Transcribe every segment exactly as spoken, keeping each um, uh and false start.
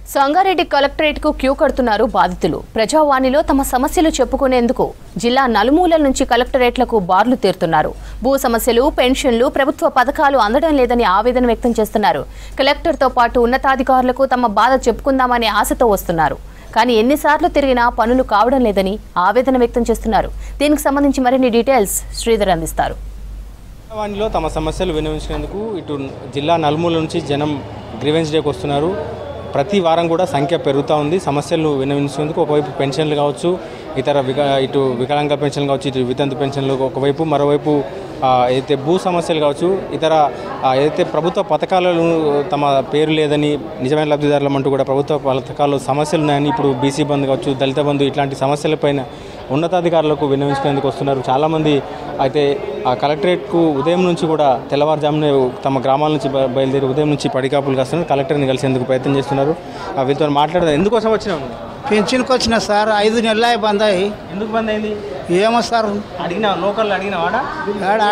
Sangareddy collectorate కు queue కడుతున్నారు బాధితులు. ప్రజావాణిలో తమ సమస్యలు చెప్పుకునేందుకు జిల్లా నలుమూలల నుంచి కలెక్టరేట్లకు బార్లు తీరుతున్నారు. భూ సమస్యలు, పెన్షన్లు, ప్రభుత్వ పథకాలు అందడం లేదని ఆవేదన వ్యక్తం చేస్తున్నారు. కలెక్టర్తో పాటు ఉన్నతాధికారులకు తమ బాధ చెప్పుకుందామనే ఆశతో వస్తున్నారు. కానీ ఎన్నిసార్లు తిరిగినా పనులు కావడం లేదని ఆవేదన వ్యక్తం చేస్తున్నారు. దీనికి సంబంధించి మరిన్ని డీటెయిల్స్ శ్రీధర్ అందిస్తారు. వాణిలో తమ సమస్యలు విన్నవించేందుకు ఇటు జిల్లా నలుమూల నుంచి జనం గ్రీవెన్స్ డేకి వస్తున్నారు. ప్రతి వారం కూడా సంఖ్య పెరుగుతూ ఉంది. సమస్యలు విన్నవించేందుకు ఒకవైపు పెన్షన్లు కావచ్చు, ఇతర విక ఇటు వికలాంగ పెన్షన్లు కావచ్చు, ఇటు వితంతు పెన్షన్లు ఒకవైపు, మరోవైపు ఏదైతే భూ సమస్యలు కావచ్చు, ఇతర ఏదైతే ప్రభుత్వ పథకాలను తమ పేరు లేదని నిజమైన లబ్ధిదారులం అంటూ కూడా ప్రభుత్వ పథకాలు సమస్యలు ఉన్నాయని, ఇప్పుడు బీసీ బంధు కావచ్చు, దళిత బంధు ఇట్లాంటి సమస్యలపైన ఉన్నతాధికారులకు విన్నవించుకునేందుకు వస్తున్నారు. చాలామంది అయితే ఆ కలెక్టరేట్కు ఉదయం నుంచి కూడా తెల్లవారుజామునే తమ గ్రామాల నుంచి బయలుదేరి ఉదయం నుంచి పడికాపులు కాస్తున్నారు. కలెక్టర్ని కలిసేందుకు ప్రయత్నం చేస్తున్నారు. వీళ్ళతో మాట్లాడదాం. ఎందుకోసం వచ్చినాము? పెన్షన్కి వచ్చిన సార్, ఐదు నెలలు బంద్ అయ్యి. ఎందుకు బంద్ అయింది? ఏమో సార్, అడిగినా లోకల్ అడిగినా వాడా ఆడ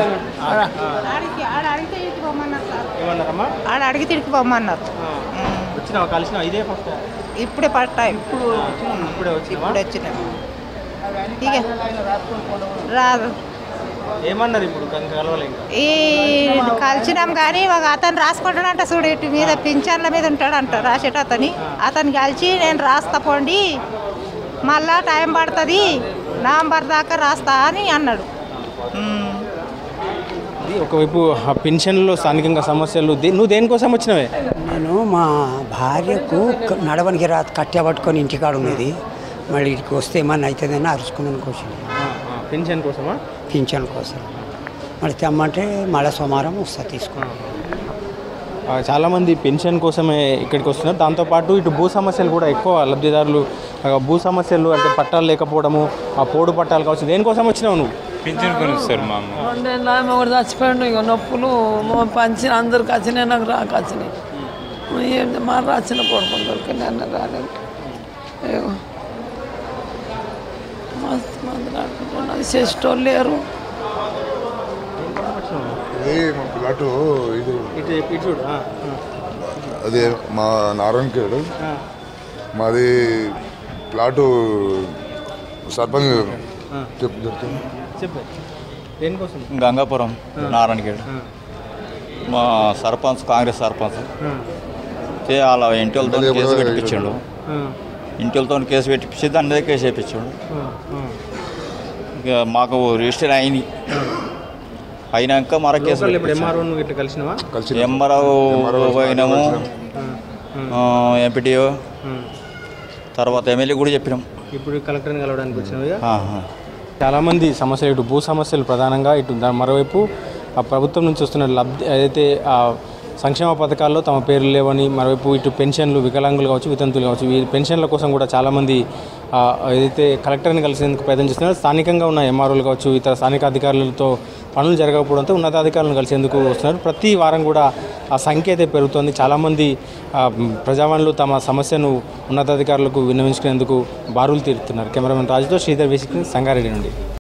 అడిగి తిరిగి పొమ్మన్నారు. వచ్చినావా? కలిసినావా? ఇదే ఫస్ట్? ఇప్పుడే ఫస్ట్ టైం. ఇప్పుడు ఇప్పుడే వచ్చి ఇప్పుడే వచ్చినాం. ఇక రాదు. ఏమన్నారు ఇప్పుడు? కలవలే ఈ కలిసినాం కానీ ఒక అతను రాసుకుంటాడంట చూడు, ఇటు మీద పింఛన్ల మీద ఉంటాడంట రాసేట అతని. అతను కలిసి నేను రాస్తా పోండి, మళ్ళా టైం పడుతుంది, నవంబర్ దాకా రాస్తా అని అన్నాడు. ఒకవైపు పెన్షన్లో స్థానికంగా సమస్యలు. నువ్వు దేనికోసం వచ్చినవే? నేను మా భార్యకు నడవనికి రా కట్టె పట్టుకొని ఇంటికాడ ఉన్నది. మళ్ళీ ఇక్కడికి వస్తే ఏమన్నా అవుతుందని అరుచుకున్నాను కోసం. పెన్షన్ కోసమా? పింఛన్ కోసం మళ్ళీ తెమ్మంటే మళ్ళీ సోమవారం వస్తా తీసుకున్నాను. చాలామంది పెన్షన్ కోసమే ఇక్కడికి వస్తున్నారు. దాంతోపాటు ఇటు భూ సమస్యలు కూడా ఎక్కువ లబ్ధిదారులు భూ సమస్యలు అంటే పట్టాలు లేకపోవడము, ఆ పోడు పట్టాలు కావచ్చు. దేనికోసం వచ్చినావు నువ్వు? పింఛన్ కొనిస్తారు మా అమ్మ. రెండేళ్ళు ఆమె ఒకటి చచ్చిపోయాడు. ఇక నొప్పులు పంచిన అందరికి వచ్చినాయి, నాకు రాక వచ్చినాయి. మా రాసిన కొడుకుని దొరికింది అన్న రాలేదు. మస్తు మంది ఆడుకుంటున్నారు, చేసేటోళ్ళు లేరు. అదే మా నారాయణకేడు మాది ప్లాటు సర్పంచ్ గంగాపురం నారాయణకేడు. మా సర్పంచ్ కాంగ్రెస్ సర్పంచ్ అలా ఇంటి వాళ్ళతో కేసు పెట్టించాడు. ఇంటి వాళ్ళతో కేసు పెట్టించి దాని మీద కేసు వేయించాడు. ఇక మాకు రిజిస్టర్ అయింది. అయినాక మరో కేసు ఎంఆర్ఓ పోయినాము, ఎంపీటీఓ, తర్వాత ఎమ్మెల్యే కూడా చెప్పినాం. ఇప్పుడు కలెక్టర్ని కలవడానికి వచ్చినావు. చాలామంది సమస్యలు, ఇటు భూ సమస్యలు ప్రధానంగా, ఇటు మరోవైపు ఆ ప్రభుత్వం నుంచి వస్తున్న లబ్ధి ఏదైతే ఆ సంక్షేమ పథకాల్లో తమ పేర్లు లేవని, మరోవైపు ఇటు పెన్షన్లు, వికలాంగులు కావచ్చు, వితంతులు కావచ్చు, ఈ పెన్షన్ల కోసం కూడా చాలామంది ఏదైతే కలెక్టర్ని కలిసేందుకు ప్రయత్నం చేస్తున్నారు. స్థానికంగా ఉన్న ఎంఆర్ఓలు కావచ్చు, ఇతర స్థానిక అధికారులతో పనులు జరగకపోవడంతో ఉన్నతాధికారులను కలిసేందుకు వస్తున్నారు. ప్రతి వారం కూడా ఆ సంఖ్య అయితే పెరుగుతోంది. చాలామంది ప్రజావాణిలో తమ సమస్యను ఉన్నతాధికారులకు విన్నవించుకునేందుకు బారులు తీరుతున్నారు. కెమెరామెన్ రాజుతో శ్రీధర్ వేసి సంగారెడ్డి నుండి.